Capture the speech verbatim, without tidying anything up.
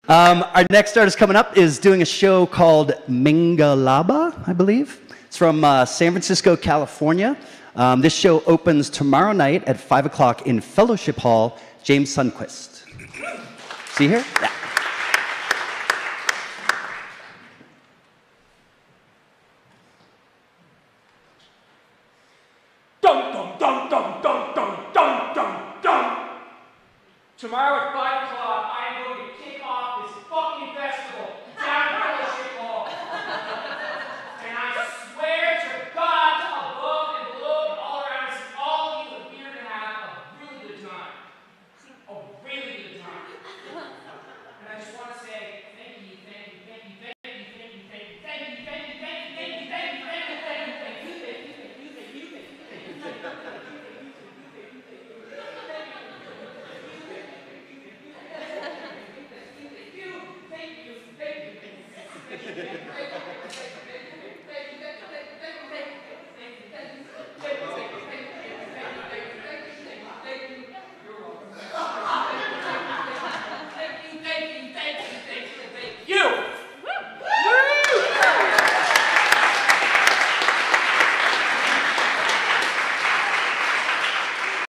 Um, our next artist coming up is doing a show called MINGALABA, I believe. It's from uh, San Francisco, California. Um, this show opens tomorrow night at five o'clock in Fellowship Hall, James Sundquist. See you here? Yeah.